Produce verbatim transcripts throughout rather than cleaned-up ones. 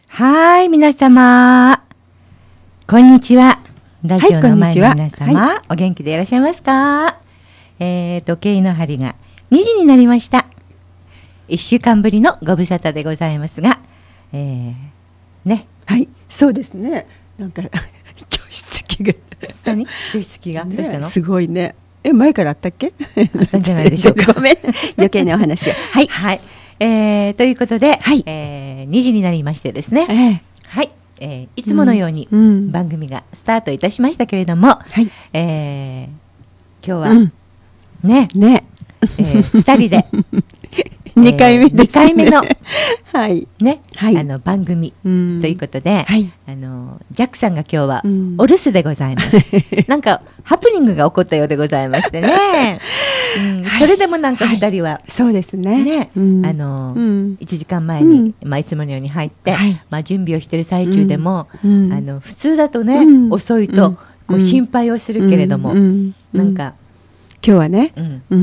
はい、皆様。こんにちは。ラジオの前の皆様、はい、お元気でいらっしゃいますか？えー、時計の針がにじになりました。いっしゅうかんぶりのご無沙汰でございますが、えー、ね。 はい、そうですね。なんか除湿機が何？除湿機が、ね、どうしたの？ すごいね。え、前からあったっけ？ あったんじゃないでしょうか。 ごめん、余計なお話を。はい、 はい。えー、ということで、 はい、 えー、にじになりましてですね、 えー、 はい、えー、いつものように番組がスタートいたしましたけれども、はい、えー、今日は、うん、ね、 ね、 えー、ふたりでにかいめですね。 にかいめの、 はいね、 はい、 あの番組ということで、 はい、 あのジャックさんが今日はお留守でございます。なんかハプニングが起こったようでございましてね。うん、それでもなんかふたりは、 はい、そうですね。 ね、うん、あの、うん、いちじかんまえに、うん、まあいつものように入って、はい、まあ準備をしている最中でも、うん、あの普通だとね、うん、遅いとこう心配をするけれども、うん、なんか。 今日はね、うんうん、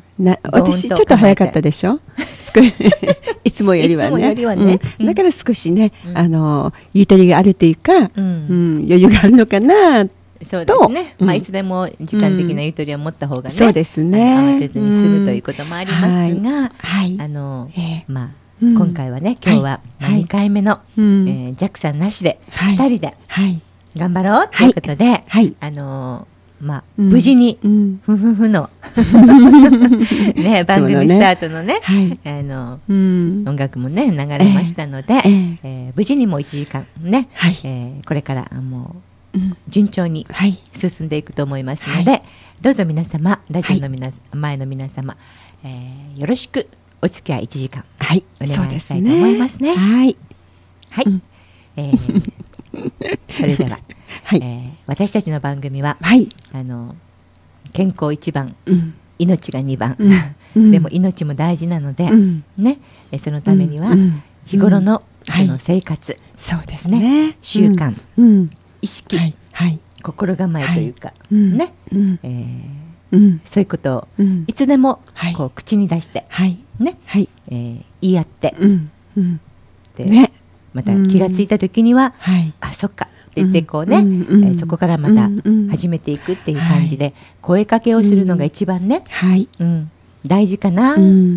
な私ちょっと早かったでしょいつもよりはね、うん、だから少しね、うん、あのゆとりがあるというか、うんうん、余裕があるのかなと。 そうですね、まあ、いつでも時間的なゆとりを持った方がね、 そうですね、 慌てずに済むということもありますが、はい、あの、えー、まあ、今回はね、今日はにかいめの、はいえー、ジャックさんなしでふたりで頑張ろうということで、はいはい、あのまあ、うん、無事に、うん、ふふふのね、番組スタートのね、はい、あの、うん、音楽もね流れましたので、えーえー、無事にもういちじかんね、はいえー、これからもう、うん、順調に進んでいくと思いますので、はい、どうぞ皆様ラジオの皆、はい、前の皆様、えー、よろしくお付き合いいちじかん、はい、お願いしたいと思いますね。はい、はい、うん、えー、それでははいえー、私たちの番組は、はい、あの健康いちばん、うん、命がにばん、うん、でも命も大事なので、うん、ね、えそのためには、うん、日頃の、うん、その生活、はい、そうですね、習慣、うん、意識、はいはい、心構えというか、はい、ね、うんえーうん、そういうことを、うん、いつでも、はい、こう口に出して、はいねはいえー、言い合って、うんうん、でね、また気がついた時には、はい、あそっかって言ってこうね、うんうんえー、そこからまた始めていくっていう感じで、うん、声かけをするのが一番ね、はいうん、大事かな、うん、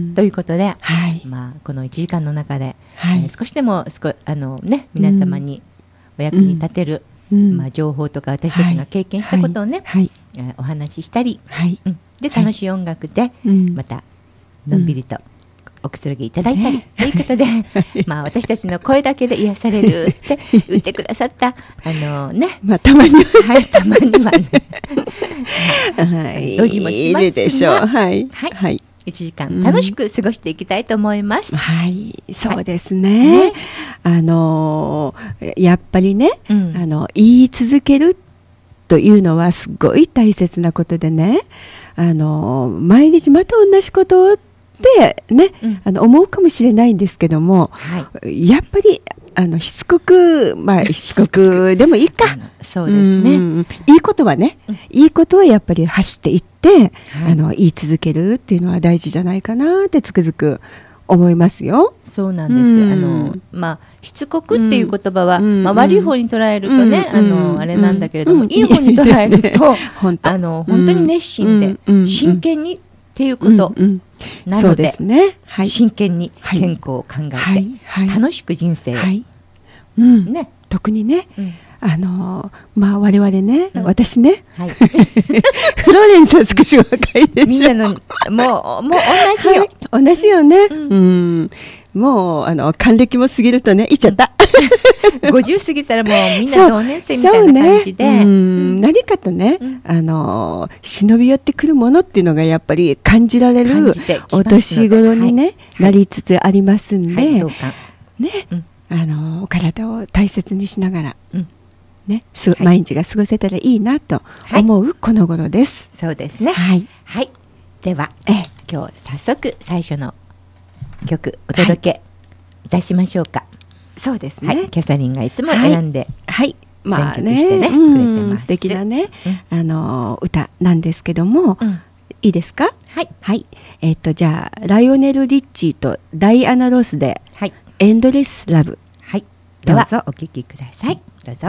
ということで、はいまあ、このいちじかんの中で、はいえー、少しでも少あの、ね、皆様にお役に立てる、うんまあ、情報とか私たちが経験したことをね、はいえー、お話ししたり、はいうん、で楽しい音楽で、はい、またのんびりと、うんおくつろぎいただいたり、ね、ということで、まあ私たちの声だけで癒されるって言ってくださったあのね、 まあたまにはいたまにはね、 はい、どじもしますが、でしょう、はいはい、はい、いちじかん楽しく過ごしていきたいと思います。 うん、はい、そうですね。はい、ねあのやっぱりね、うん、あの言い続けるというのはすごい大切なことでね、あの毎日また同じことをってね、うん、あの思うかもしれないんですけども、はい、やっぱりあのしつこくまあしつこくでもいいかそうですね、うん、 いいことはね、うん、いいことはやっぱり走っていって、はい、あの言い続けるっていうのは大事じゃないかなってつくづく思いますよ。 そうなんです、うん、あのまあしつこくっていう言葉は、うんまあ、悪い方に捉えるとね、うん、あのあれなんだけれども、うん、いい方に捉えると本当あの本当に熱心で、真剣にっていうこと、うんうんなので、ねはい、真剣に健康を考えて、はいはい、楽しく人生を、はいうんね、特にね、うん、あのー、まあ我々ね、うん、私ね、はい、フローレンスは少し若いでしょ。 みんなのもうもう同じよ、 はい、同じよね。うん、うんもうあの還暦も過ぎるとね、いっちゃった。 ごじゅう過ぎたらもうみんな同年生みたいな感じで、 ねうん、何かとね、うん、あの忍び寄ってくるものっていうのがやっぱり感じられるお年頃にね、はい、なりつつありますんで、はいはい、ね、うん、あの体を大切にしながら、うんね、すはい、毎日が過ごせたらいいなと思うこの頃です。 はい、そうですね。はい、はい、では、え今日早速最初の曲お届けいたしましょうか。はい、そうですね、はい、キャサリンがいつも選んで、はい、はい、選曲してね、まあ、ねくれてます。 素敵なね、うん、あの歌なんですけども、うん、いいですか？はい、はい、えっとじゃあライオネル・リッチーとダイアナ・ロスで、はい、エンドレス・ラブ、 はい、 ではお聞きください。どうぞ。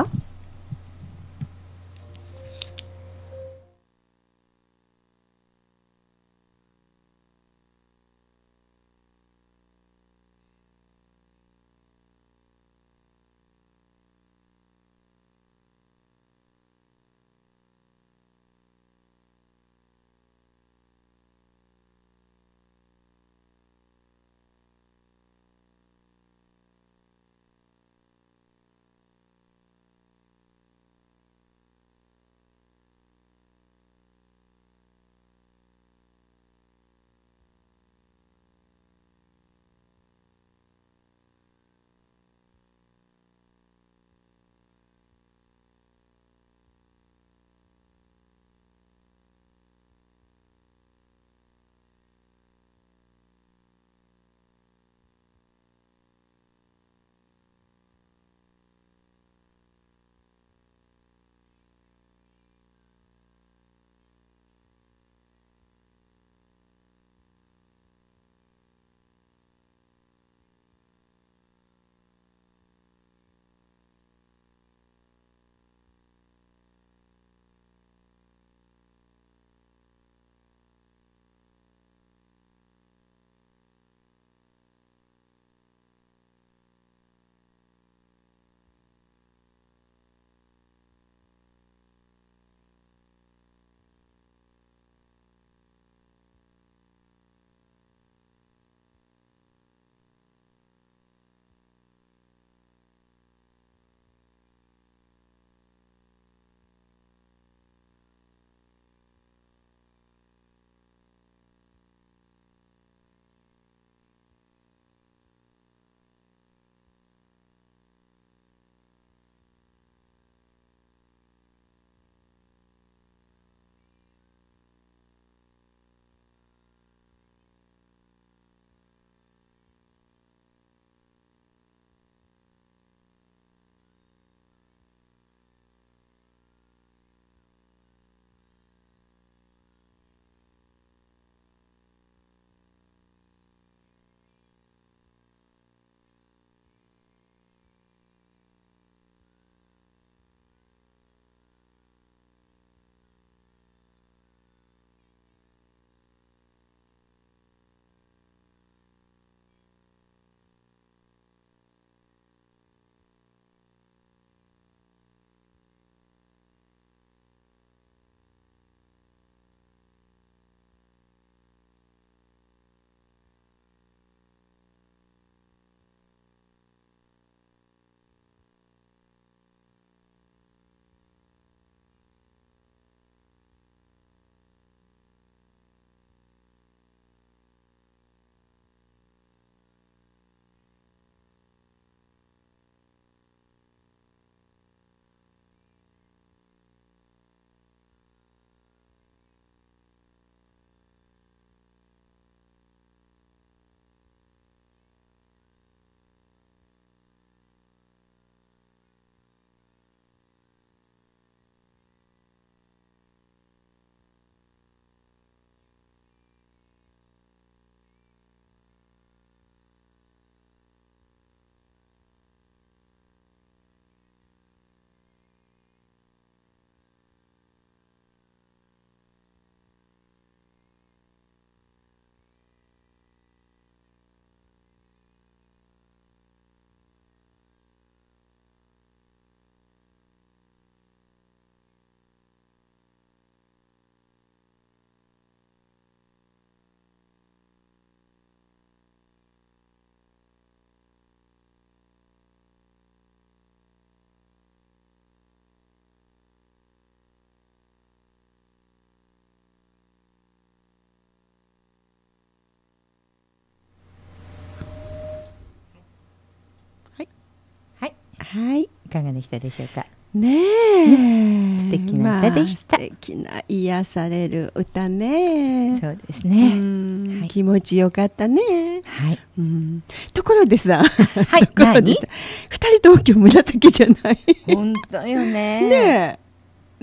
はい、いかがでしたでしょうか。 ねえ、 素敵な歌でした。 まあ、素敵な癒される歌ね。 そうですね。 はい、気持ちよかったね。 はい。 うん、ところでさ、 はい、何？ 二人とも今日紫じゃない。 本当よね。 ねえ、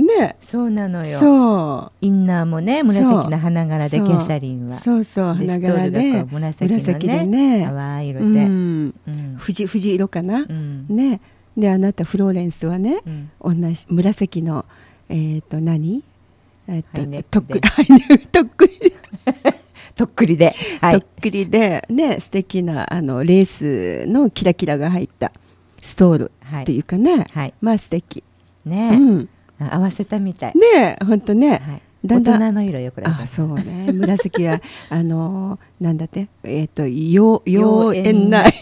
ね、 そうなのよ。 そうインナーもね紫の花柄でキャサリンは。 そうそう花柄で紫のね淡い色で、うんうん、藤藤色かな、うん、ね。であなたフローレンスはね、うん、同じ紫のえっ、ー、と何えっ、ー、ととっくりとっくりとっくりで、 はい、とっくりでね素敵なあのレースのキラキラが入ったストールっていうかね、はいはい、まあ素敵ね、うん、合わせたみたいね本当ね、 はい、だんだん大人の色よこれ。 あそうね紫はあのなんだってえっ、ー、と妖艶ない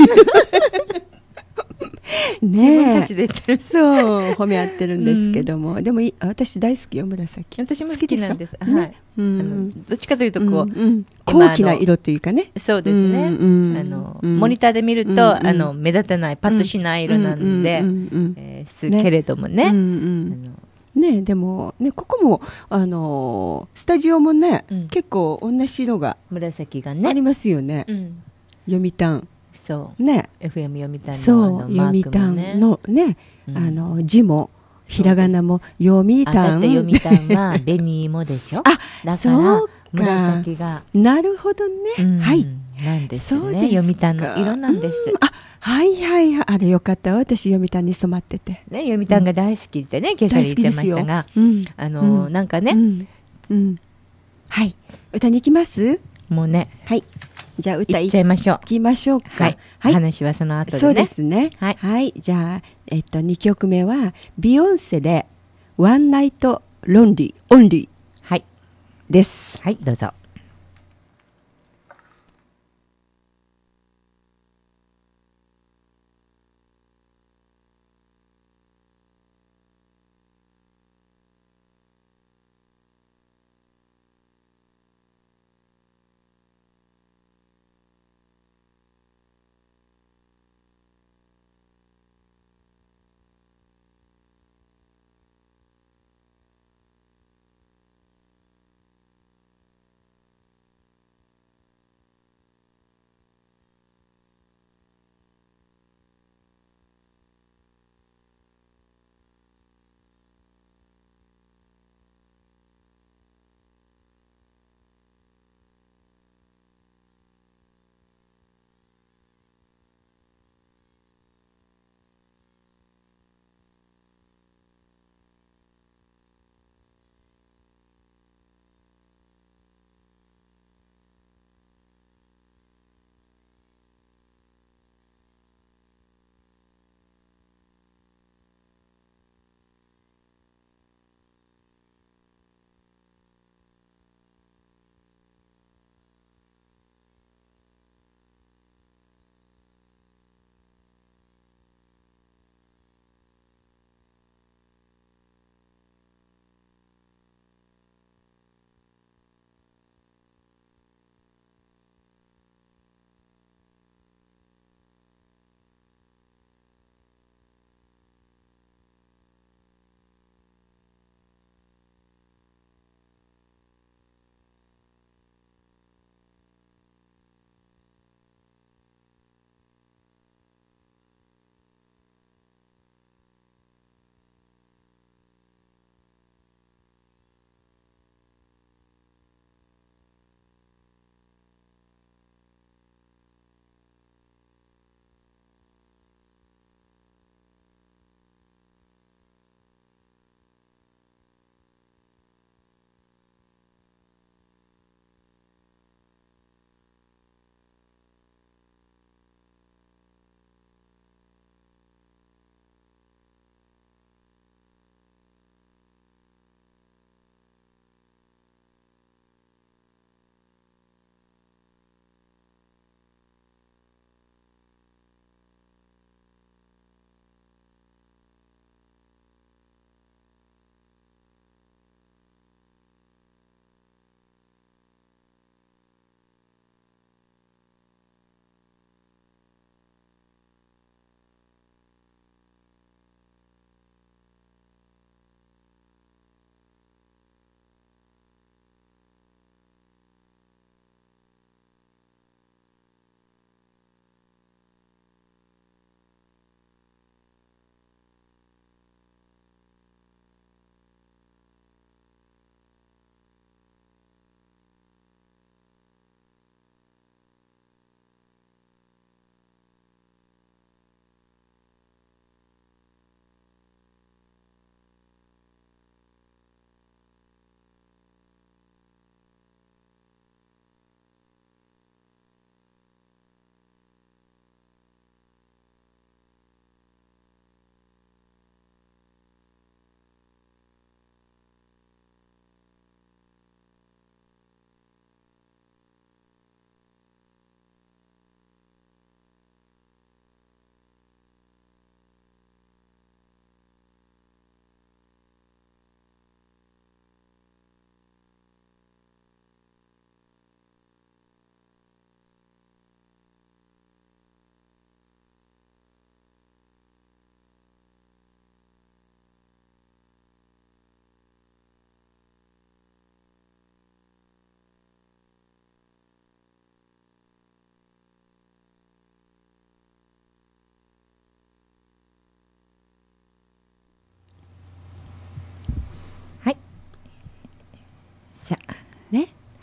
ね、自分たちで言ってる。 そう褒め合ってるんですけども、うん、でも私大好きよ紫。 私も好きなんです。はい、うん、あのどっちかというとこう、うんうん、高貴な色というかね。 そうですね、うん、あの、うん、モニターで見ると、うん、あの目立たないパッとしない色なんで、えー、すけれどもね、うんうんあのね、でも、ね、ここも、あのー、スタジオもね、うん、結構同じ色が紫がねありますよね、うん、読谷そうねエフエム 読谷のあのマークもね、読谷のね、うん、あの字もひらがなも読谷だって読谷は紅芋でしょあだから紫がなるほどね、うん、はいなんですね読谷の色なんです、うん、 あはいはいはいあれよかった私読谷に染まっててね読谷が大好きってね、うん、今朝言ってましたが、うん、あの、うん、なんかね、うんうん、はい歌に行きますもうねはいじゃあ歌いっちゃいましょう。 行きましょうか。 はい。はい、話はその後でね。 そうですね。はい。はい、じゃあえっとにきょくめはビヨンセでワンナイトロンリーオンリーはいです。 はい、どうぞ。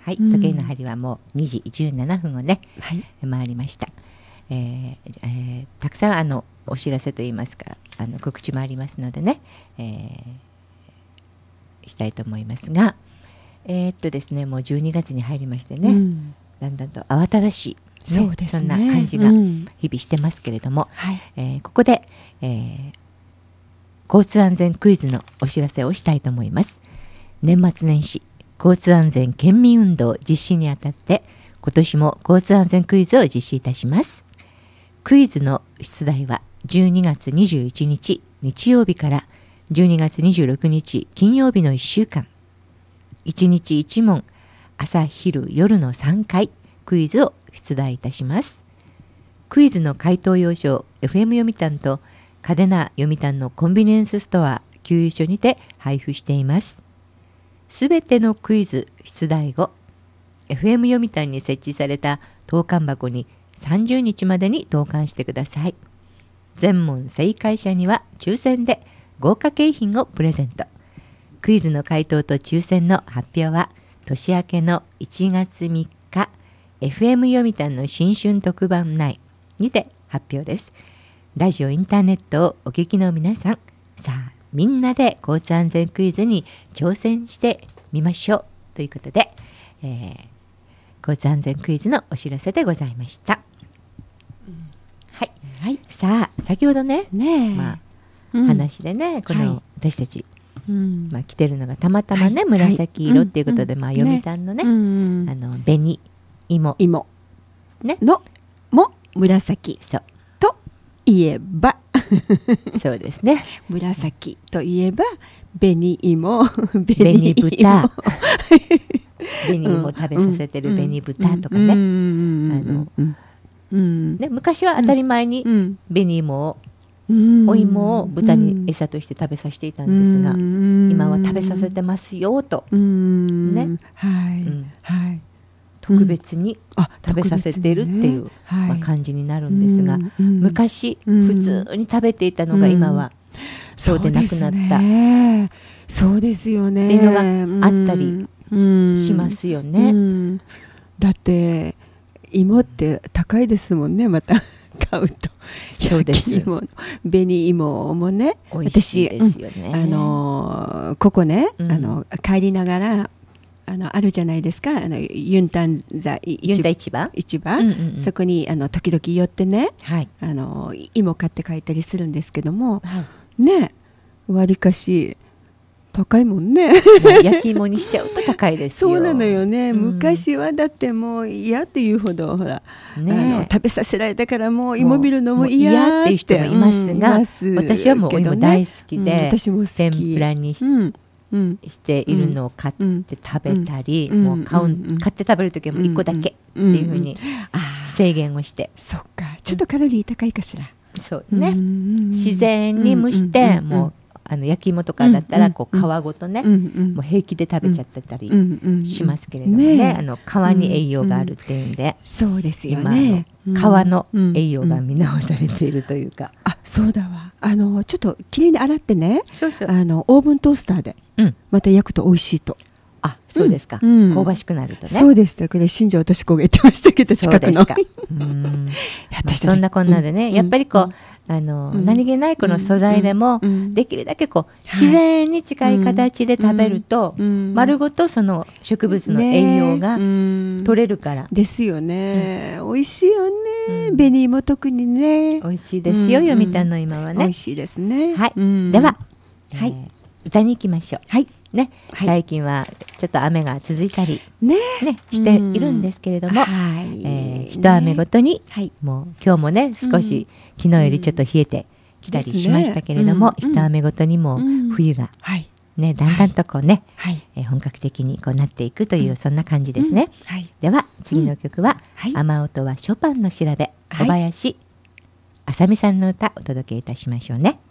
はい、時計の針はもうにじじゅうななふんをね、はい、回りました。えーえー、たくさんあのお知らせといいますか、あの告知もありますのでね、えー、したいと思いますが、えー、っとですね、もうじゅうにがつに入りましてね、うん、だんだんと慌ただしい、ね、そうですね、そんな感じが日々してますけれども、うんはいえー、ここで、えー、交通安全クイズのお知らせをしたいと思います。年末年始交通安全県民運動実施にあたって今年も交通安全クイズを実施いたします。クイズの出題はじゅうにがつにじゅういちにち日曜日からじゅうにがつにじゅうろくにち金曜日のいっしゅうかん、いちにちいちもん、朝昼夜のさんかいクイズを出題いたします。クイズの回答用紙を エフエム 読谷と嘉手納読谷のコンビニエンスストア給油所にて配布しています。すべてのクイズ出題後、エフエム 読谷に設置された投函箱にさんじゅうにちまでに投函してください。全問正解者には抽選で豪華景品をプレゼント。クイズの回答と抽選の発表は年明けのいちがつみっか エフエム 読谷の新春特番内にて発表です。ラジオインターネットをお聞きの皆さん、さあみんなで交通安全クイズに挑戦してみましょうということで、えー、交通安全クイズのお知らせでございました。うん、はい、はい、さあ先ほどね、ねまあうん、話でねこの、はい、私たち、うんまあ、着てるのがたまたまね、はい、紫色っていうことで、はいまあ、読谷のね、ねうん、あの紅芋芋、ね、のも紫そうといえばそうですね。 紫といえば紅芋、 紅豚、紅芋食べさせてる紅豚とかね。あのね昔は当たり前に紅芋を、お芋を豚に餌として食べさせていたんですが、今は食べさせてますよとね。はい。はい。特別に食べさせているっていう、まあ、感じになるんですが、昔普通に食べていたのが今はそうでなくなった、 そうですよねっていうのがあったりしますよね。 だって芋って高いですもんね、また買うと。 そうです。 紅芋もね、 美味しいですよね。 あのここね、あの帰りながらあのあるじゃないですか、あのユンタンザ市場、 市場、うんうんうん、そこにあの時々寄ってね、はい、あの芋買って帰ったりするんですけども、はい、ね、わりかし高いもんね。 焼き芋にしちゃうと高いですよ。 そうなのよね、うん、昔はだってもう嫌っていうほどほら、ね、あの食べさせられたからもう芋見るのも嫌っていう人もいますが、うん、ます私はもうお芋大好きで、うん、私も好き、天ぷらにし、うんうん、しているのを買って食べたり、うん、もう買う、うん、買って食べる時はもういっこだけっていうふうに制限をして、 そっか、ちょっとカロリー高いかしら、 そうね、自然に蒸して、もうあの焼き芋とかだったらこう皮ごとね、もう平気で食べちゃってたりしますけれどもね、あの皮に栄養があるっていうんで、 そうですよね、 皮の栄養が見直されているというか、 あ、そうだわ、あのちょっときれいに洗ってね、そうそう、あのオーブントースターでまた焼くと美味しいと。 あ、そうですか、うん、香ばしくなるとね。 そうでした。これ新庄敏子が言ってましたけど、近くの。 うんそんなこんなでね、うん、やっぱりこう、うん、あの、うん、何気ないこの素材でも、うん、できるだけこう自然に近い形で食べると、うん、丸ごとその植物の栄養が取れるから、ね、 ですよね、うん、美味しいよね、うん、紅芋特にね美味しいですよ、読谷の今はね、 美味しいですね。 はい、うん、では、はい、えー、歌に行きましょう。はいね、はい、最近はちょっと雨が続いたり、ねね、しているんですけれども、はい、えー、一雨ごとに、はい、もう今日もね少し、うん、昨日よりちょっと冷えてきたりしましたけれども、ね、うん、一雨ごとにも冬が、うん、ね、だんだんとこうね、はい、えー、本格的にこうなっていくという、うん、そんな感じですね。うん、はい、では次の曲は、うん、雨音はショパンの調べ、小林あさみさんの歌お届けいたしましょうね。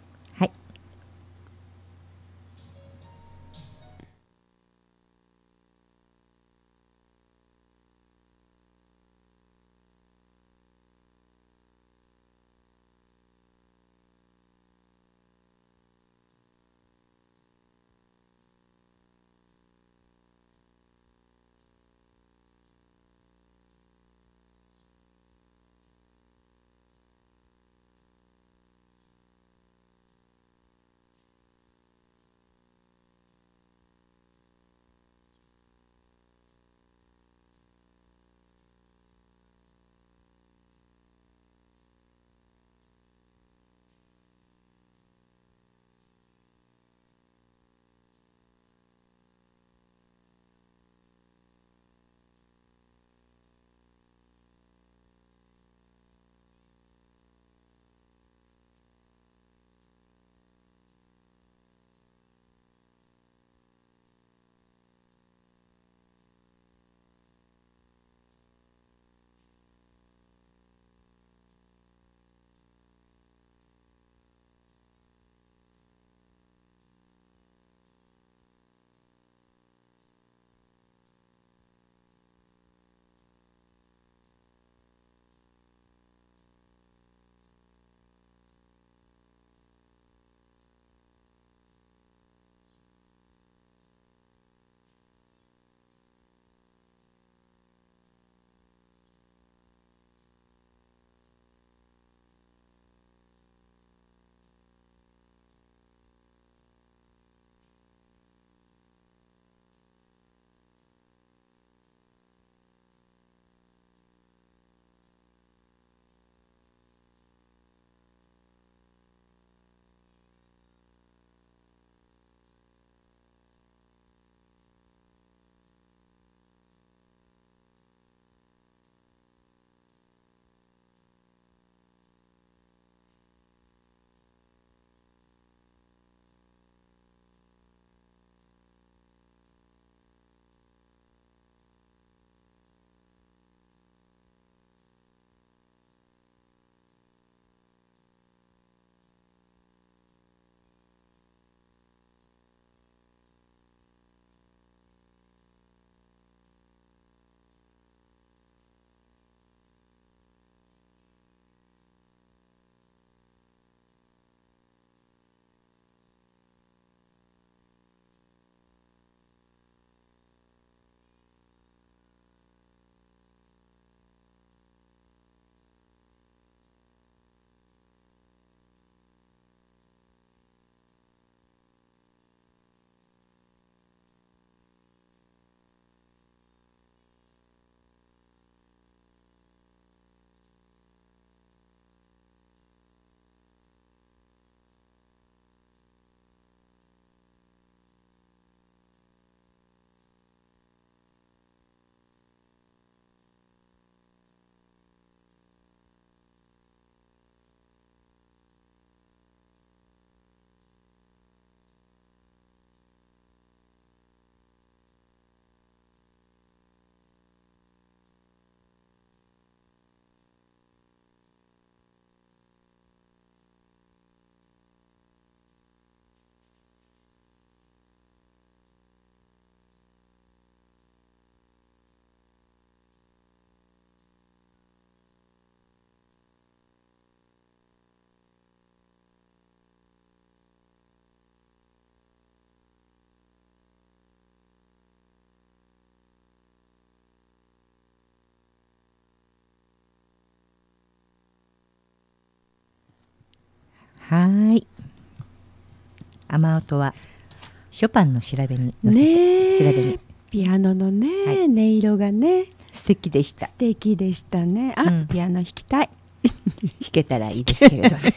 はい。雨音はショパンの調べに乗せて、 調べにピアノのね、はい、音色がね素敵でした。 素敵でしたね。あ、うん、ピアノ弾きたい。 弾けたらいいですけれどね。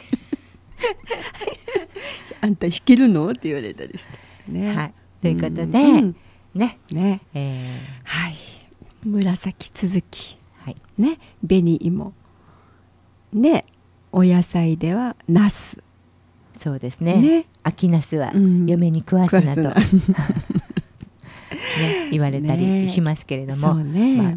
あんた弾けるのって言われたりしてね。 はい。ということで、うん、ねね、えー、はい。紫続き、はい、ね、紅芋、ね、お野菜ではナス。 そうですね。ね、秋ナスは嫁に食わすなと、うん、ね、言われたりしますけれども、ね、まあ、うん、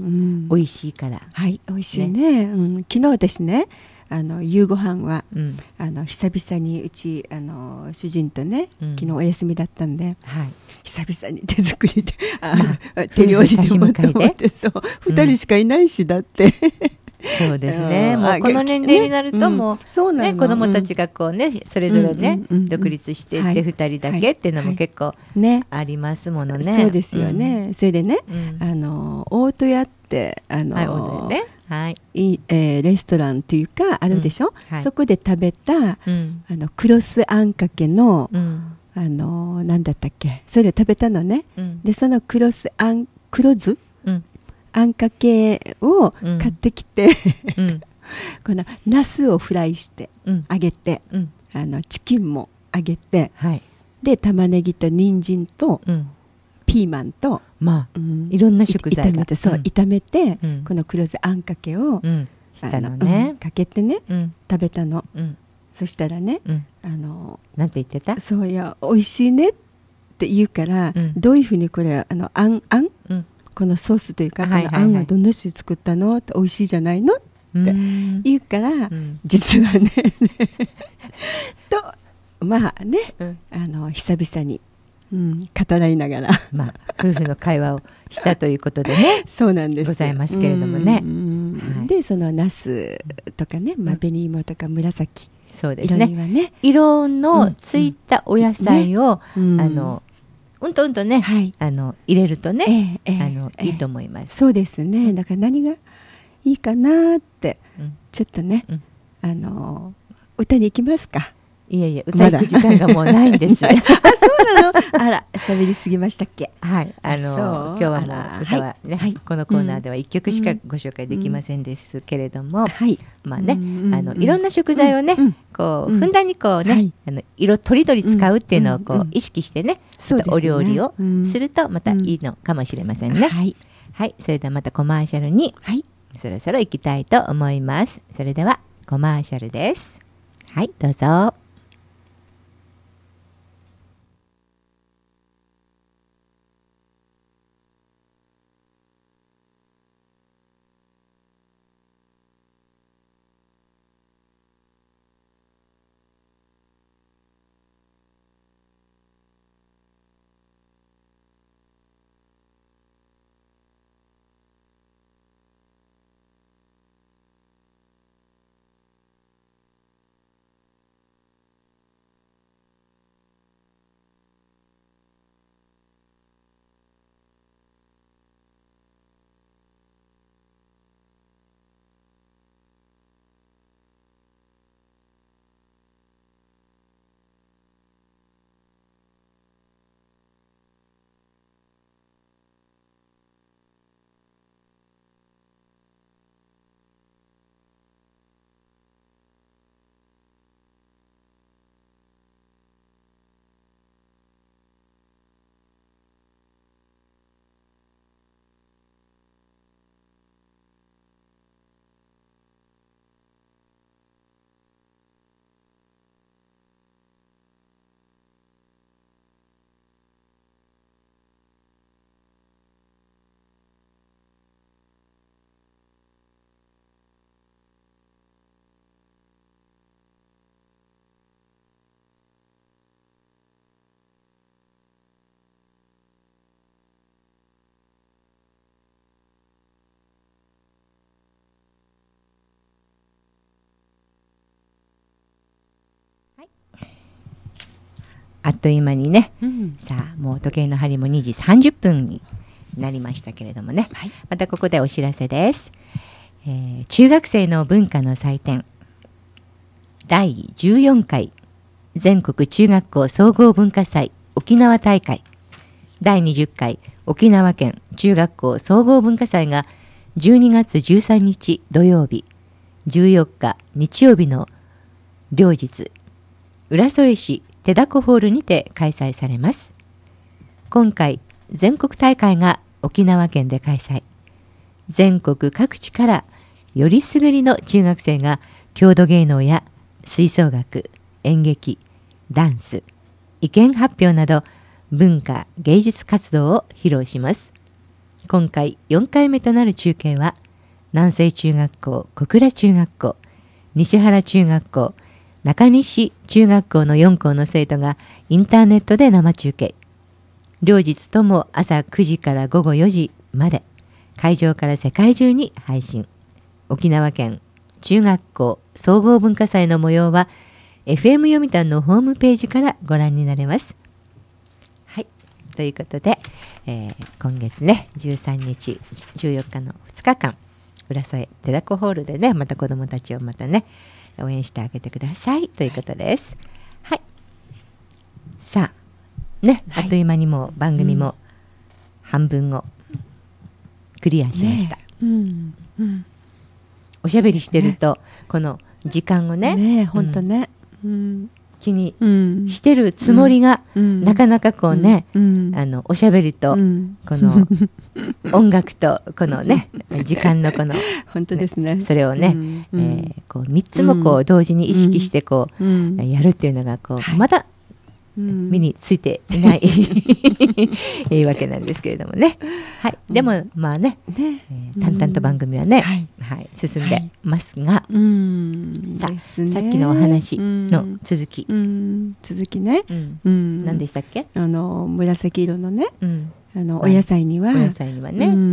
美味しいから。 はい、美味しいね。ね、うん、昨日私ね、あの夕ご飯は、うん、あの久々にうちあの主人とね、うん、昨日お休みだったんで、はい、久々に手作りで、あ、まあ、手料理でもと思って、そうふたりしかいないし、だってそうですね。もうこの年齢になるともう、ね、子供たちがこうね、それぞれね、独立していってふたりだけっていうのも結構ありますものね。 そうですよね。それでね、あの大戸屋ってあの、はい、いえー、レストランっていうかあるでしょ。そこで食べたあのクロスあんかけのあのなんだったっけ、それで食べたのね。でそのクロスあん黒酢あんかけを買ってきて、うん、このナスをフライして揚げて、うん、あのチキンも揚げて、はい、で玉ねぎと人参と、うん、ピーマンと、 まあうん、いろんな食材が炒めて、そう、うん、炒めて、うん、この黒酢あんかけを、うん、したのね、うん、かけてね、うん、食べたの、うん、そしたらね、うん、あのなんて言ってた？ そういや美味しいねって言うから、うん、どういうふうにこれあのあんあん、うんこのソースというか、はいはいはい、このあんはどんな種作ったのって美味しいじゃないのって言うから、うん、実はねとまあね、うん、あの久々に、うん、語らいながら、 まあ、夫婦の会話をしたということでねそうなんですございますけれどもね、 うん、はい、でそのナスとかね、まあ、紅芋とか紫、 うん、そうですね、色にはね色のついたお野菜を、うんね、あのうんとうんとね、はい、あの入れるとね、えーえー、あのいいと思います。 そうですね。だから何がいいかなって、うん、ちょっとね、うん、あの歌に行きますか。 いやいや、歌いく時間がもうないんです。 あ、そうなの。あら、喋りすぎましたっけ。 はい、あの今日はもう歌はね、はい、このコーナーではいっきょくしかご紹介できませんですけれども、はい、まあね、あのいろんな食材をね、こうふんだんにこうね、あの色とりどり使うっていうのをこう意識してね、お料理をするとまたいいのかもしれませんね。はい、はい、それではまたコマーシャルにそろそろ行きたいと思います。それではコマーシャルです。はい、どうぞ。あっという間にね、うん、さあもう時計の針もにじさんじゅっぷんになりましたけれどもね、はい、またここでお知らせです、えー、中学生の文化の祭典だいじゅうよんかい全国中学校総合文化祭沖縄大会だいにじゅっかい沖縄県中学校総合文化祭がじゅうにがつじゅうさんにち土曜日、じゅうよっか日曜日の両日、浦添市手だこホールにて開催されます。今回全国大会が沖縄県で開催。全国各地からよりすぐりの中学生が郷土芸能や吹奏楽、演劇、ダンス、意見発表など文化芸術活動を披露します。今回よんかいめとなる中継は南西中学校、小倉中学校、西原中学校、中西中学校のよんこうの生徒がインターネットで生中継。両日とも朝くじからごごよじまで、会場から世界中に配信。沖縄県中学校総合文化祭の模様は エフエム 読谷のホームページからご覧になれます。はい、ということで、えー、今月ねじゅうさんにちじゅうよっかのふつかかん、浦添手だこホールでね、また子どもたちをまたね応援してあげてくださいということです。はい、さあね、はい、あっという間にもう番組も半分をクリアしました。ね、うんうん、おしゃべりしてると、ね、この時間をね、 ね、本当ね、 うん、気にしてるつもりが、うん、なかなかこうね、うん、あのおしゃべりと、うん、この音楽とこのね時間のこの本当ですね、 それをね、うんえー、こうみっつもこう同時に意識してこう、うん、やるっていうのがこう、はい、まだ身についていないいいわけなんですけれどもね、はい、でもまあね、ねえー、淡々と番組はね、はいはい、進んでますが、はい、うんさ, さっきのお話の続き、うん、 続きね、 うんうん、何でしたっけ、 あの紫色のね、うん、あのお野菜には、お野菜にはね、 うん、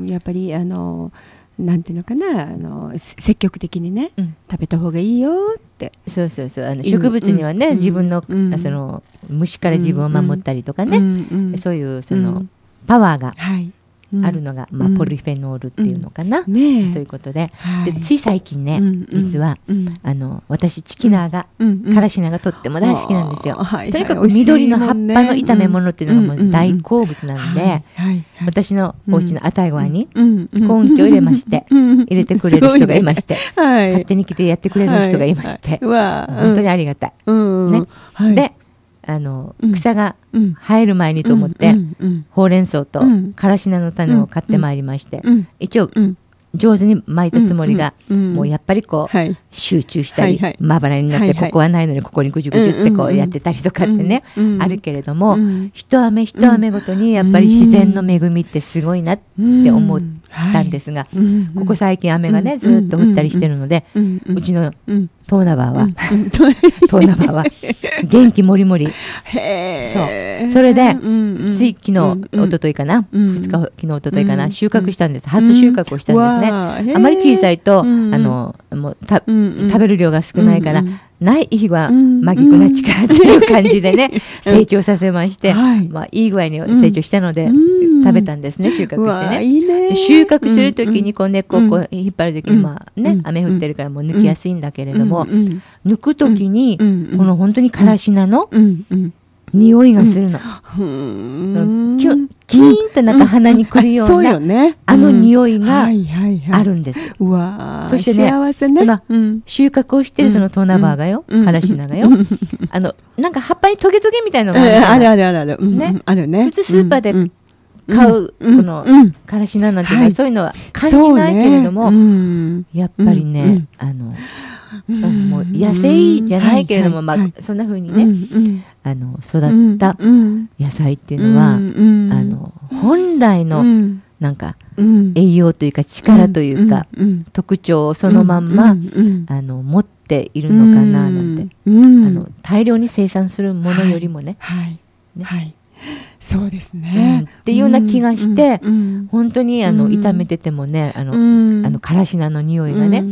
やっぱりあのなんていうのかな、あの積極的にね、うん、食べた方がいいよって。 そうそうそう、あの植物にはね、うん、自分の、うん、その虫から自分を守ったりとかね、うんうん、そういうその、うん、パワーがあるのが、うんまあ、ポリフェノールっていうのかな、うんね、そういうことで、はい、でつい最近ね、うん、実は、うん、あの私チキナーが、うん、からし菜がとっても大好きなんですよ、はい、とにかく緑の葉っぱの炒め物っていうのがもう大好物なので、私のお家のあたいごわに根拠を入れまして、入れてくれる人がいまして、はい、勝手に来てやってくれる人がいまして、はい、本当にありがたい、うんねはい、であの草が生える前にと思って、うんうん、ほうれん草とからし菜の種を買ってまいりまして、うんうん、一応、うん上手に巻いたつもりが、うんうん、もうやっぱりこう、はい、集中したり、はいはい、まばらになって、はいはい、ここはないのにここにぐじゅぐじゅってこうやってたりとかってね、うんうん、あるけれども、うん、一雨一雨ごとにやっぱり自然の恵みってすごいなって思ったんですが、うんはい、ここ最近雨がねずっと降ったりしてるので、うんうん、うちのトーナバーは、うん、トーナバーは元気もりもり、そうそれで、うんうん、つい昨日、うんうん、一昨日かな、うん、ふつか昨日一昨日かな、うん、収穫したんです、初収穫をしたんですね、あまり小さいと、うん、あのもうた、うんうん、食べる量が少ないから、うんうん、ない日はマギクナチカっていう感じでね、うん、成長させまして、はい、まあ、いい具合に成長したので、うん、食べたんですね、収穫してね。いいね、で収穫するときにこう根っこをこう引っ張るときに、まあね、うん、雨降ってるからもう抜きやすいんだけれども、うん、抜くときに、うん、この本当にからし菜の、うんうん匂いがするの、うん、キュキーンとなんか鼻にくるような、うん、そうよね、あの匂いがあるんです。うわそしてね、幸せね、うん、収穫をしてるそのトーナバーがよ、うん、からし菜がよ、うん、あのなんか葉っぱにトゲトゲみたいなのがある、えー、あるあるあるある、ね、うん、あるね。普通スーパーで買う、うん、このからし菜なんていうのは、はい、そういうのは感じないけれども、ねうん、やっぱりね、うん、あのもう野生じゃないけれども、まあそんな風にね、あの育った野菜っていうのは、あの本来のなんか栄養というか力というか特徴をそのまんまあの持っているのかななんて、あの大量に生産するものよりもね。そうですね、うん、っていうような気がして、うん、本当にあの、うん、炒めててもねあの、うん、あのからし菜の匂いがね、うん、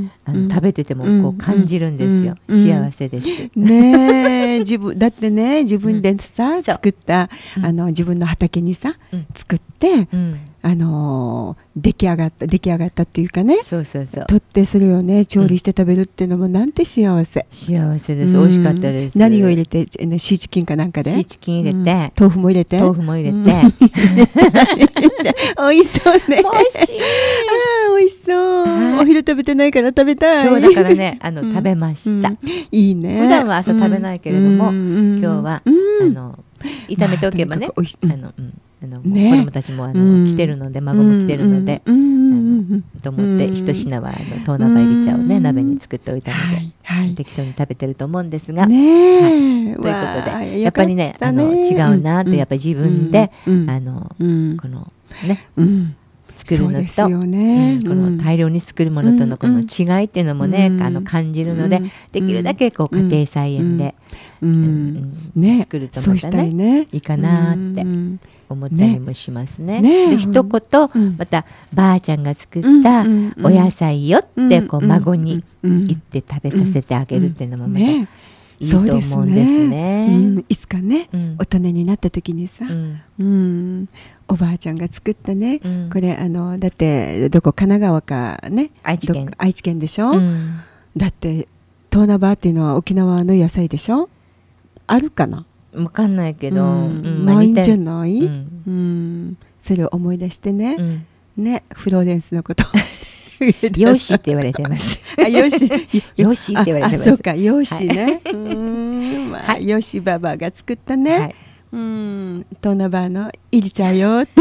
あの食べててもこう感じるんですよ、うん、幸せです、 ね自分だってね自分でさ、うん、作った、うん、あの自分の畑にさ、うん、作って、うん、 あのー、出来上がった出来上がったっていうかね、 そうそうそう、 取ってそれをね調理して食べるっていうのもなんて幸せ、 幸せです、美味しかったです。 何を入れて、シーチキンかなんかで、 シーチキン入れて、 豆腐も入れて、 豆腐も入れて、 美味しそうね。 美味しい。 あ、美味しそう。お昼食べてないから食べたい。 今日だからね、あの食べました。 いいね。 普段は朝食べないけれども、今日はあの炒めておけばね、あのあの子供たちもあの来てるので、孫も来てるので、と思って一品はあのトーナバ入れちゃうね、鍋に作っておいたので適当に食べてると思うんですが、ということでやっぱりね、あの違うなって、やっぱり自分であのこのね作るのと、この大量に作るものとのこの違いっていうのもね、あの感じるので、できるだけこう家庭菜園で作るとまたねいいかなって思ったりもしますね。で一言またばあちゃんが作ったお野菜よってこう孫に言って食べさせてあげるっていうのもまたいいと思うんですね。 いつかね、大人になった時にさ、おばあちゃんが作ったね、これあのだってどこ神奈川かね、 愛知県愛知県でしょ。だってトーナバーっていうのは沖縄の野菜でしょ。あるかな。 わかんないけど、 ないんじゃない。それを思い出してね、ねフローレンスのこと。 よしって言われてます。 あ、よし、 よしって言われてます。 そうか、よしね。うん、まあ、よしばばが作ったね。うん、トーナバーの入れちゃうよって。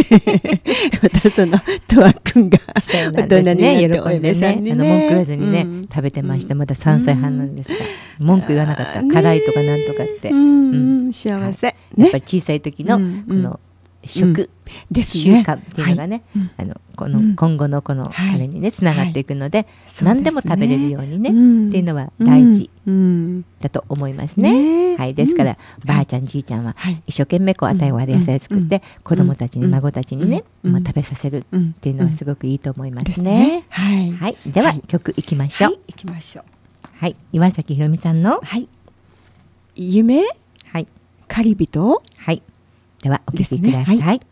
またそのトワくんが大人になってお嫁さんにね、 文句言わずにね食べてました。まださんさいはんなんですが、文句言わなかった。辛いとかなんとかって。 幸せ。 やっぱり小さい時のこの食習慣っていうのがね、あのこの今後のこのあれにねつながっていくので、何でも食べれるようにねっていうのは大事だと思いますね。はい、ですからばあちゃんじいちゃんは一生懸命こう与え割り野菜を作って子供たちに孫たちにね食べさせるっていうのはすごくいいと思いますね。はい、では曲いきましょう。 いきましょう。 はい、岩崎宏美さんの夢、狩り人。 はい、ではお聴きください。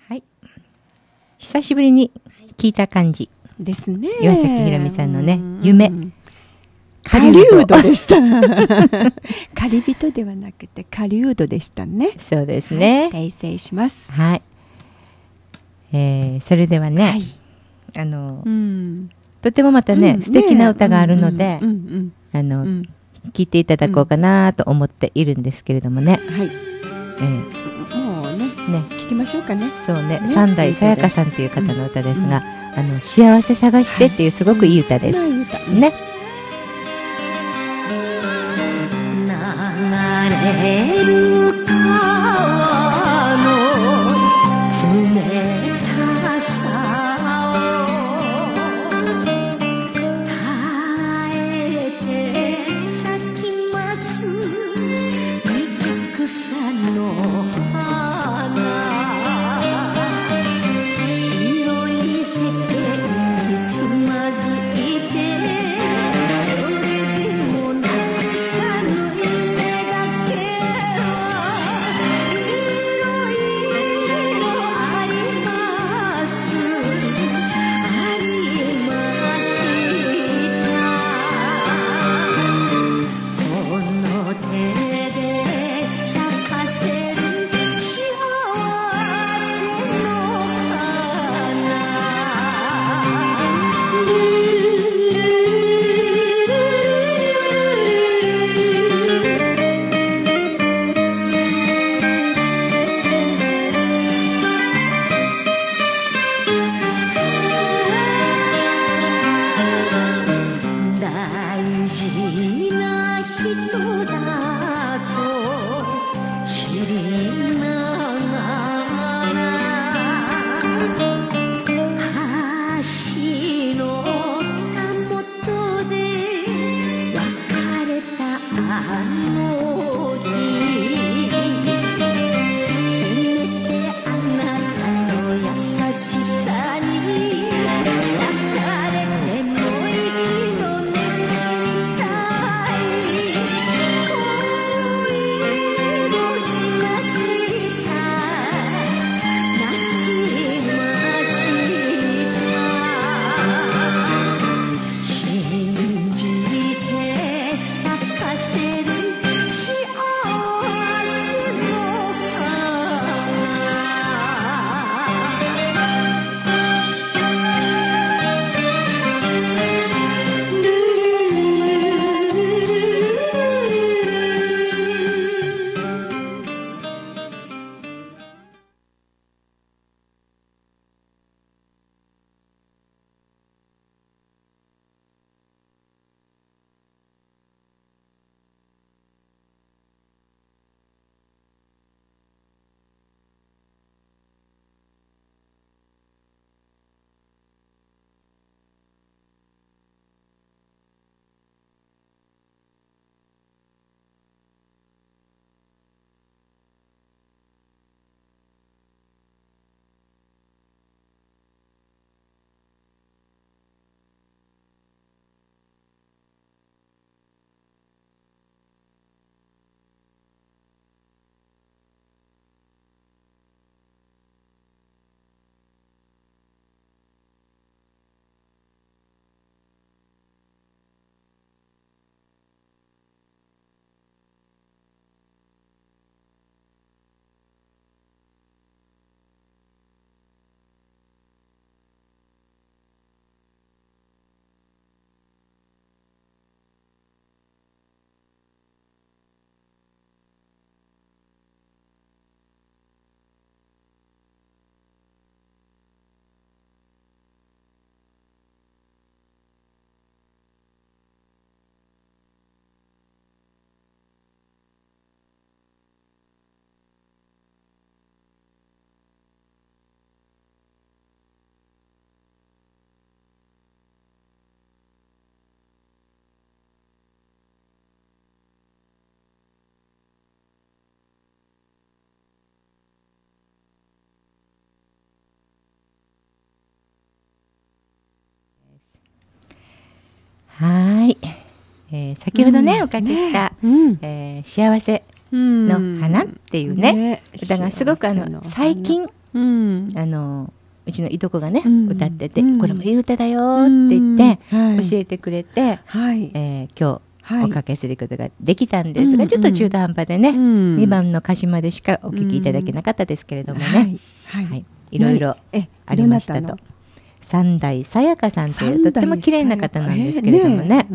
はい、久しぶりに聞いた感じですね。 岩崎宏美さんのね、夢狩人でした狩人ではなくて狩人でしたね。 そうですね、 訂正します。 はい、えー、それではね、 はい、 あの、うん、とてもまたね、うん、素敵な歌があるので、あの、うん、聞いていただこうかなと思っているんですけれどもね。はい、 えー、もうね、ね、聞きましょうかね。 そうね、ね、三代さやかさんという方の歌ですが、うん、あの幸せ探してっていうすごくいい歌です。はい、いい歌ね。流れる川の冷たさを耐えて咲きます水草の花、広い世間につまずいてそれでもなくさぬ夢だけはいろいろありますありましたこの手で咲かせる幸せの花大事な人だと知りながら橋のたもとで別れたあの日せめてあなたの優しさに抱かれても一度眠りたい恋をしました泣きました信じて咲かせる幸せの花はい、えー、先ほどね、うん、おかけした、ねうんえー、幸せの花っていうね、ね歌がすごくあの最近あのうちのいとこがね、歌ってて、これもいい歌だよって言って教えてくれて、え今日おかけすることができたんですが、ちょっと中途半端でね、にばんの歌詞までしかお聞きいただけなかったですけれどもね、いろいろありましたと。三代さやかさんというとっても綺麗な方なんですけれどもね。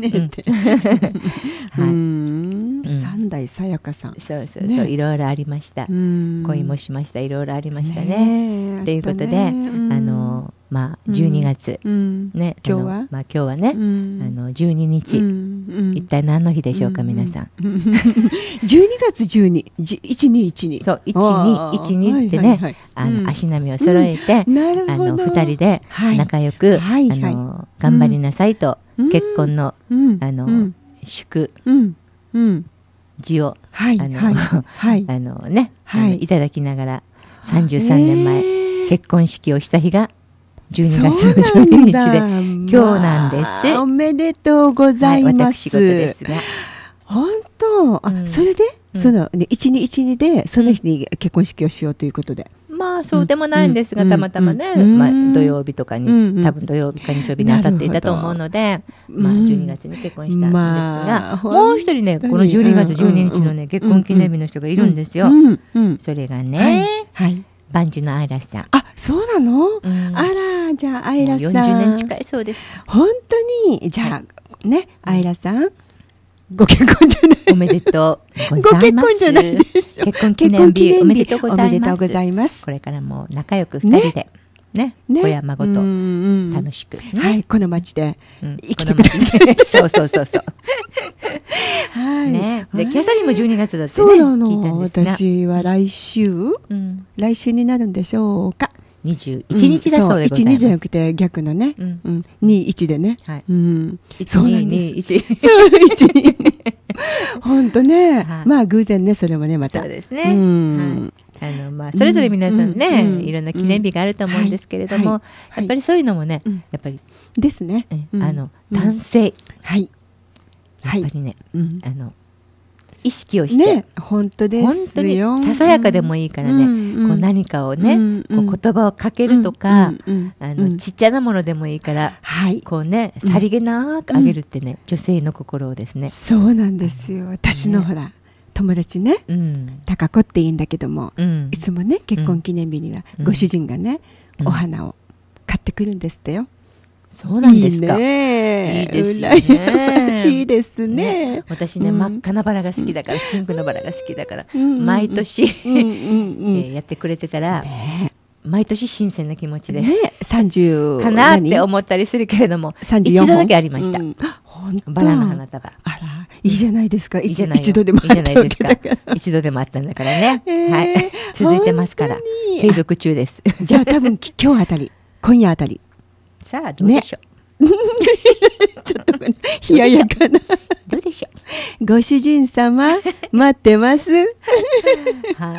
三代さやかさん。 そうそうそう、いろいろありました。恋もしましした、いろいろありましたね。ということで、あのまあじゅうにがつね、今日はまあ今日はね、あのじゅうににち、一体何の日でしょうか皆さん。 じゅうにがつじゅうに、いちにいちに。 そう、いちにいちにってね、あの足並みを揃えて、あの二人で仲良くあの頑張りなさいと結婚のあの祝辞をあのねいただきながらさんじゅうさんねんまえ結婚式をした日がじゅうにがつのじゅうににちで今日なんです。 おめでとうございます。 私事ですが。 本当、あ、それでそのいちにいちにでその日に結婚式をしようということで。 まあそうでもないんですが、たまたまね、まあ土曜日とかに多分土曜日か日曜日に当たっていたと思うので、まあじゅうにがつに結婚したんですが、もう一人ねこのじゅうにがつじゅうににちのね結婚記念日の人がいるんですよ。それがね、万寿のアイラさん。 あ、そうなの？あら、じゃあアイラさん。 よんじゅうねん近いそうです。 本当に、じゃあね、アイラさん。ご結婚じゃない。 おめでとうございます。ご結婚じゃないでしょ。結婚記念日おめでとうございます。これからも仲良く二人でね、親孫と楽しく、 はい、この町で生きてください。 そうそうそうそう。はい。ね、で今朝にもじゅうにがつだってね。 そうなの。私は来週、来週になるんでしょうか。 にじゅういちにちだそうでございます。 いちにちじゃなくて逆のね、にいちでね。 はい。 そうなんです。 いちそういちに。本当ね、まあ偶然ねそれもねまた。 そうですね。あのまあそれぞれ皆さんねいろんな記念日があると思うんですけれども、やっぱりそういうのもねやっぱりですね。 あの男性はいやっぱりねあの意識をして本当ですよ。 本当にささやかでもいいからね、こう何かをね、こう言葉をかけるとか、あのちっちゃなものでもいいから、こうねさりげなくあげるってね、女性の心をですね。 そうなんですよ。私のほら友達ね、高子っていいんだけども、いつもね結婚記念日にはご主人がねお花を買ってくるんですってよ。 そうなんですか。 いいですね。羨ましいですね。 私ね真っ赤なバラが好きだから、シンクのバラが好きだから毎年やってくれてたら毎年新鮮な気持ちでさんじゅうかなって思ったりするけれども、一度だけありました。バラの花束。 あらいいじゃないですか。一度でもあったわけだから。一度でもあったんだからね。はい。続いてますから継続中です。 じゃあ多分今日あたり、今夜あたり。 さあどうでしょう。ちょっと冷ややかな。 どうでしょう。ご主人様待ってます。 はい。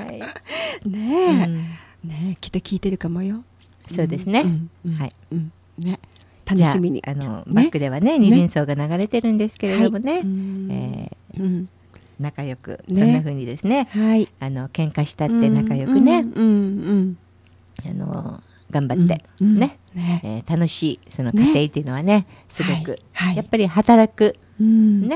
ねえ、ねえきっと聞いてるかもよ。 そうですね。はい。 ね、楽しみに。 あのバックではね二輪奏が流れてるんですけれどもね、仲良くそんな風にですね。はい。あの喧嘩したって仲良くね。あの頑張ってね。ね、楽しいその家庭っていうのはねすごくやっぱり働くね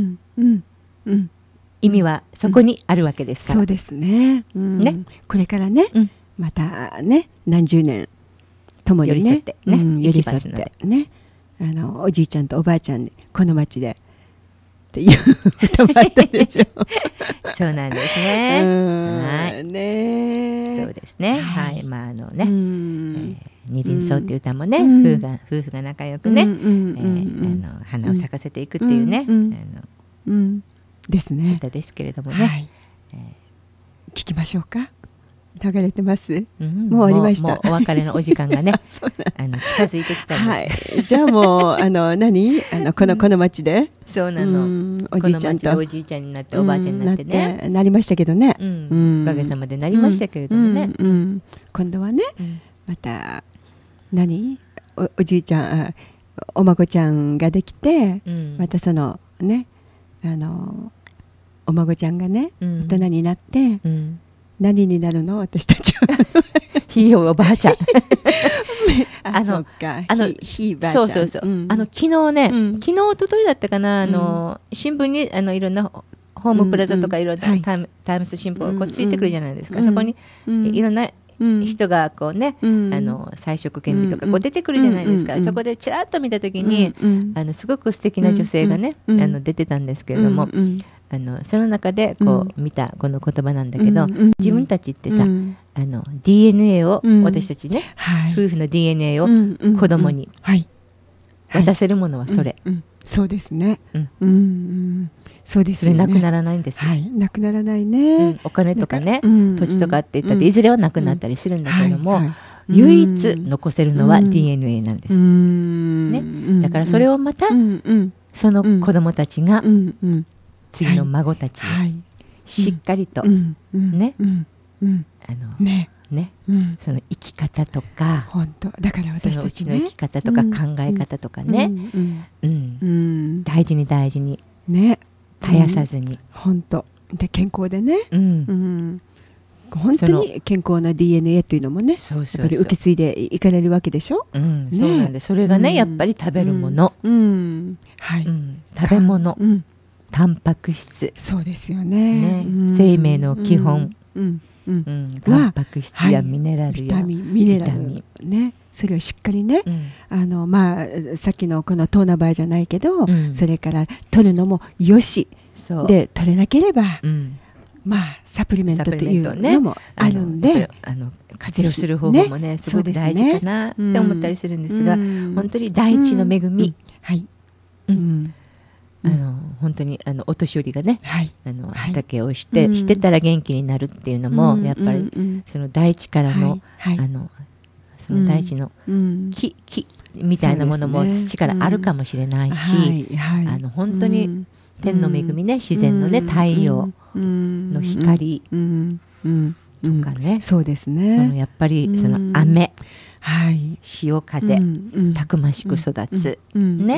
意味はそこにあるわけですから。 そうですね。ね、これからねまたね何十年ともにね寄り添ってね、あのおじいちゃんとおばあちゃんにこの町でっていう歌もあったでしょ。 そうなんですね。 はい。ね。 そうですね。はい。まああのね、二輪奏っていう歌もね、夫婦が夫婦が仲良くね、あの花を咲かせていくっていうね、あのですね。 歌ですけれどもね。 聞きましょうか。流れてます。もう終わりました。 もうお別れのお時間がね、あの近づいてきたんです。 はい。じゃあもうあの何あのこのこの町で。 そうなの。おじいちゃんとおじいちゃんになっておばあちゃんになってね。 なりましたけどね。 おかげさまでなりましたけれどもね。 今度はね、また何おおじいちゃんお孫ちゃんができて、またそのねあのお孫ちゃんがね大人になって。 何になるの私たちは。 ひいおばあちゃん。 あのあのひいばあちゃん。 そうそうそう。あの昨日ね、昨日一昨日だったかな、あの新聞にあのいろんなホームプラザとかいろんなタイムタイムス新報こうついてくるじゃないですか。そこにいろんな人がこうね、あの彩色顕微とかこう出てくるじゃないですか。そこでちらっと見た時に、あのすごく素敵な女性がね、あの出てたんですけれども。あのその中でこう見たこの言葉なんだけど、自分たちってさ、あの ディーエヌエー を私たちね、夫婦の ディーエヌエーを子供に渡せるものはそれ。 そうですね。そうですね。 それなくならないんですよ。 なくならないね。 お金とかね、土地とかって言ったっていずれはなくなったりするんだけども、唯一残せるのは ディーエヌエー なんです。ね、だからそれをまたその子供たちが次の孫たちにしっかりとね、あのねその生き方とか、 本当だから私たちの生き方とか考え方とかね、大事に大事にね絶やさずに、 本当で健康でね、本当に健康な ディーエヌエー っていうのもね、やっぱり受け継いでいかれるわけでしょ。 そうなんで、それがねやっぱり食べるもの、食べ物、タンパク質、 そうですよね。 生命の基本、タンパク質やミネラルやビタミン、ミネラルね、それをしっかりね、あのまあさっきのこの糖の場合じゃないけど、それから取るのもよしで、取れなければまあサプリメントというのもあるんで、 あの活用する方法もねすごく大事かなって思ったりするんですが、本当に大地の恵み、はい、あの本当にあのお年寄りがね、あの畑をしてしてたら元気になるっていうのもやっぱりその大地からのあのその大地の木木みたいなものも土からあるかもしれないし、あの本当に天の恵みね、自然のね太陽の光とかね、 そうですね。 やっぱりその雨、潮風、たくましく育つね。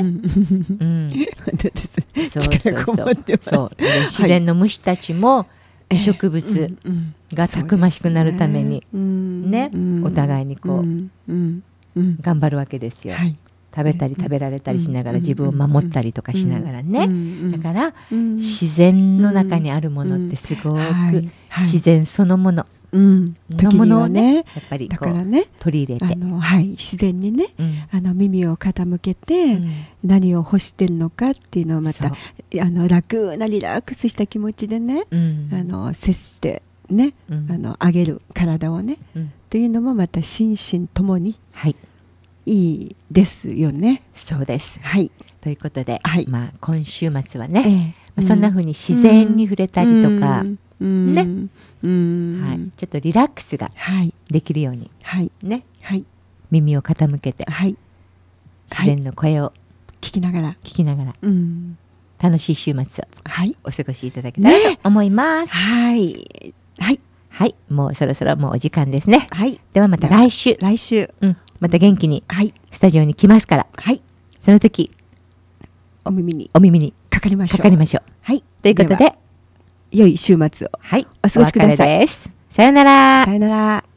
自然の虫たちも植物がたくましくなるためにね、お互いにこう頑張るわけですよ。食べたり食べられたりしながら自分を守ったりとかしながらね。だから自然の中にあるものってすごく自然そのもののものをね、やっぱりこう取り入れて、 自然にね、あの耳を傾けて何を欲してるのかっていうのをまたあの楽なリラックスした気持ちでね、あの接してね、あの上げる体をねというのもまた心身ともにいいですよね。 そうです。 はい。 ということで、まあ今週末はね、そんな風に自然に触れたりとかね、はい、ちょっとリラックスができるようにね、耳を傾けて自然の声を聞きながら聞きながら楽しい週末をお過ごしいただけたらと思います。 はいはいはい、もうそろそろもうお時間ですね。 はい。 ではまた来週来週また元気にスタジオに来ますから、はい、その時お耳にお耳にかかりましょう。 かかりましょう。 はい。 ということで、 良い週末をはい、 お過ごしください。 さよなら。 さよなら。